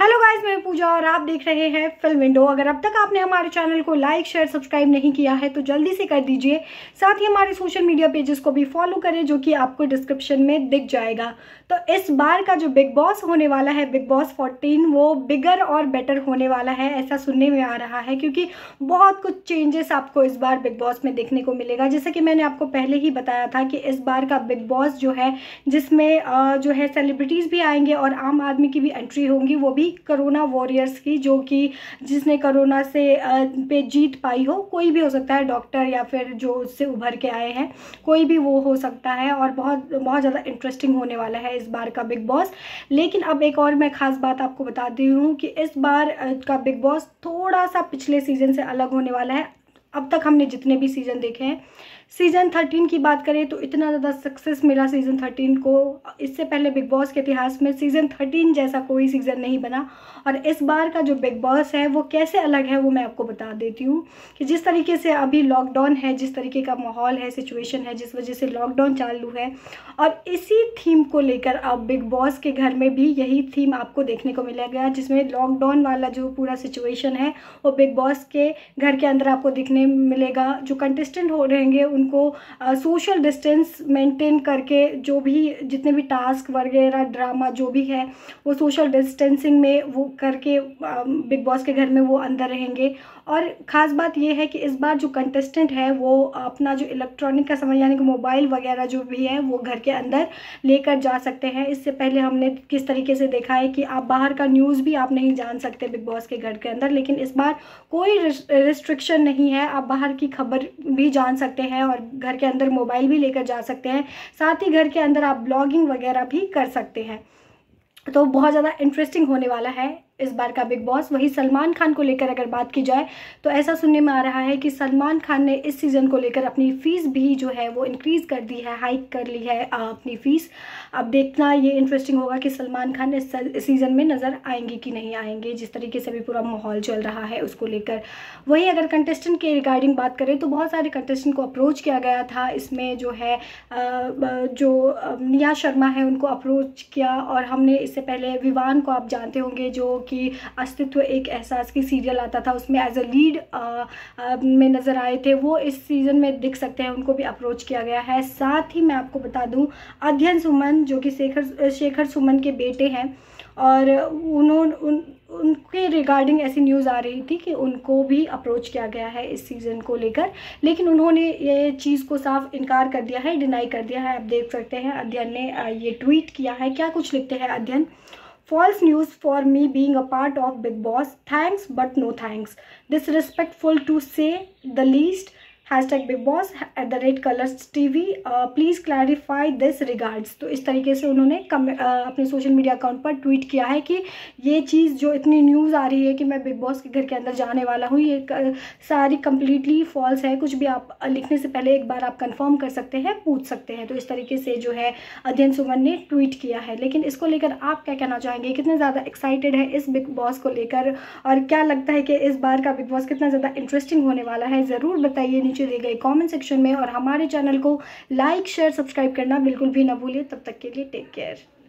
Hello guys, मैं पूजा और आप देख रहे हैं फिल्म विंडो। अगर अब तक आपने हमारे चैनल को लाइक शेयर सब्सक्राइब नहीं किया है तो जल्दी से कर दीजिए। साथ ही हमारे सोशल मीडिया पेजेस को भी फॉलो करें जो कि आपको डिस्क्रिप्शन में दिख जाएगा। तो इस बार का जो बिग बॉस होने वाला है, बिग बॉस 14, वो बिगर और बेटर होने वाला है, ऐसा सुनने में आ रहा है। क्योंकि बहुत कुछ चेंजेस आपको इस बार बिग बॉस में देखने को मिलेगा। जैसे कि मैंने आपको पहले ही बताया था कि इस बार का बिग बॉस जो है, जिसमें जो है सेलिब्रिटीज़ भी आएंगे और आम आदमी की भी एंट्री होंगी, वो भी कोरोना वॉरियर्स की, जो कि जिसने कोरोना से पे जीत पाई हो। कोई भी हो सकता है, डॉक्टर या फिर जो उससे उभर के आए हैं, कोई भी वो हो सकता है। और बहुत बहुत ज़्यादा इंटरेस्टिंग होने वाला है इस बार का बिग बॉस। लेकिन अब एक और मैं ख़ास बात आपको बताती हूँ कि इस बार का बिग बॉस थोड़ा सा पिछले सीज़न से अलग होने वाला है। अब तक हमने जितने भी सीज़न देखे हैं, सीज़न 13 की बात करें तो इतना ज़्यादा सक्सेस मिला सीज़न 13 को। इससे पहले बिग बॉस के इतिहास में सीज़न 13 जैसा कोई सीज़न नहीं बना। और इस बार का जो बिग बॉस है वो कैसे अलग है वो मैं आपको बता देती हूँ कि जिस तरीके से अभी लॉकडाउन है, जिस तरीके का माहौल है, सिचुएशन है, जिस वजह से लॉकडाउन चालू है, और इसी थीम को लेकर अब बिग बॉस के घर में भी यही थीम आपको देखने को मिलेगा, जिसमें लॉकडाउन वाला जो पूरा सिचुएशन है वो बिग बॉस के घर के अंदर आपको देखने मिलेगा। जो कंटेस्टेंट हो रहेंगे उनको सोशल डिस्टेंस मेंटेन करके, जो भी जितने भी टास्क वगैरह ड्रामा जो भी है वो सोशल डिस्टेंसिंग में वो करके बिग बॉस के घर में वो अंदर रहेंगे। और ख़ास बात ये है कि इस बार जो कंटेस्टेंट है वो अपना जो इलेक्ट्रॉनिक का सामान यानी कि मोबाइल वगैरह जो भी है वो घर के अंदर लेकर जा सकते हैं। इससे पहले हमने किस तरीके से देखा है कि आप बाहर का न्यूज़ भी आप नहीं जान सकते बिग बॉस के घर के अंदर, लेकिन इस बार कोई रिस्ट्रिक्शन नहीं है। आप बाहर की खबर भी जान सकते हैं और घर के अंदर मोबाइल भी लेकर जा सकते हैं। साथ ही घर के अंदर आप ब्लॉगिंग वगैरह भी कर सकते हैं। तो बहुत ज़्यादा इंटरेस्टिंग होने वाला है इस बार का बिग बॉस। वही सलमान खान को लेकर अगर बात की जाए तो ऐसा सुनने में आ रहा है कि सलमान खान ने इस सीज़न को लेकर अपनी फ़ीस भी जो है वो इंक्रीज़ कर दी है, हाइक कर ली है अपनी फ़ीस। अब देखना ये इंटरेस्टिंग होगा कि सलमान खान इस सीज़न में नज़र आएंगे कि नहीं आएंगे, जिस तरीके से भी पूरा माहौल चल रहा है उसको लेकर। वहीं अगर कंटेस्टेंट के रिगार्डिंग बात करें तो बहुत सारे कंटेस्टेंट को अप्रोच किया गया था। इसमें जो है जो निया शर्मा है उनको अप्रोच किया, और हमने इससे पहले विवान को आप जानते होंगे जो कि अस्तित्व एक एहसास की सीरियल आता था, उसमें एज अ लीड में नज़र आए थे, वो इस सीज़न में दिख सकते हैं, उनको भी अप्रोच किया गया है। साथ ही मैं आपको बता दूं अध्ययन सुमन जो कि शेखर सुमन के बेटे हैं, और उनके रिगार्डिंग ऐसी न्यूज़ आ रही थी कि उनको भी अप्रोच किया गया है इस सीज़न को लेकर, लेकिन उन्होंने ये चीज़ को साफ इनकार कर दिया है, डिनाई कर दिया है। आप देख सकते हैं अध्ययन ने ये ट्वीट किया है। क्या कुछ लिखते हैं अध्ययन: False news for me being a part of Big Boss. Thanks but no thanks. Disrespectful to say the least. #BigBoss @colors.tv. Please clarify this regards. तो इस तरीके से उन्होंने अपने सोशल मीडिया अकाउंट पर ट्वीट किया है कि ये चीज़ जो इतनी न्यूज़ आ रही है कि मैं बिग बॉस के घर के अंदर जाने वाला हूँ, ये सारी कम्प्लीटली फॉल्स है। कुछ भी आप लिखने से पहले एक बार आप कंफर्म कर सकते हैं, पूछ सकते हैं। तो इस तरीके से जो है अध्ययन सुमन ने ट्वीट किया है। लेकिन इसको लेकर आप क्या कहना चाहेंगे? कितने ज़्यादा एक्साइटेड है इस बिग बॉस को लेकर, और क्या लगता है कि इस बार का बिग बॉस कितना ज़्यादा इंटरेस्टिंग होने वाला है? ज़रूर बताइए नीचे दिए गए कमेंट सेक्शन में। और हमारे चैनल को लाइक शेयर सब्सक्राइब करना बिल्कुल भी ना भूलिए। तब तक के लिए टेक केयर।